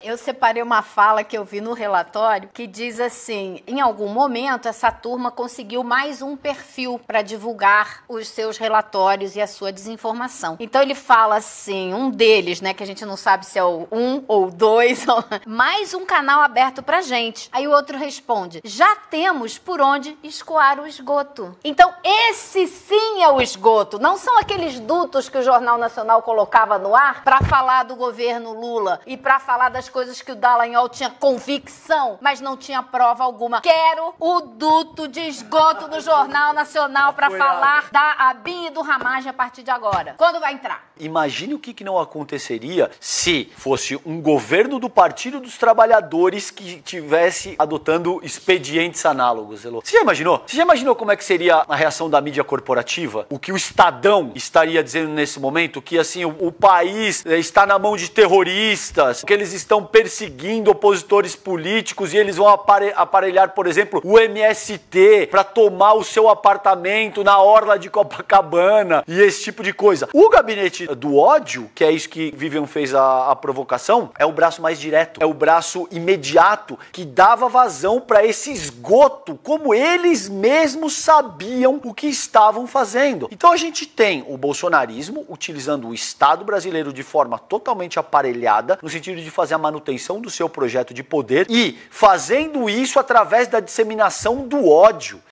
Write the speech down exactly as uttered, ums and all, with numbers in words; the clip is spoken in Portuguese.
Eu separei uma fala que eu vi no relatório que diz assim, em algum momento essa turma conseguiu mais um perfil para divulgar os seus relatórios e a sua desinformação. Então ele fala assim, um deles, né, que a gente não sabe se é o um ou dois, ou... mais um canal aberto pra gente. Aí o outro responde, já temos por onde escoar o esgoto. Então esse sim é o esgoto, não são aqueles dutos que o Jornal Nacional colocava no ar para falar do governo Lula e para falar das coisas que o Dallagnol tinha convicção, mas não tinha prova alguma. Quero o duto de esgoto do Jornal Nacional para falar da ABIN e do Ramagem a partir de agora. Quando vai entrar? Imagine o que, que não aconteceria se fosse um governo do Partido dos Trabalhadores que tivesse adotando expedientes análogos, Elô. Você já imaginou? Você já imaginou como é que seria a reação da mídia corporativa? O que o Estadão estaria dizendo nesse momento? Que assim, o, o país está na mão de terroristas, que eles estão perseguindo opositores políticos e eles vão apare aparelhar, por exemplo, o M S T para tomar o seu apartamento na orla de Copacabana e esse tipo de coisa. O gabinete do ódio, que é isso que Vivian fez a, a provocação, é o braço mais direto, é o braço imediato que dava vazão para esse esgoto, como eles mesmos sabiam o que estavam fazendo. Então a gente tem o bolsonarismo utilizando o Estado brasileiro de forma totalmente aparelhada, no sentido de fazer a manutenção do seu projeto de poder e fazendo isso através da disseminação do ódio.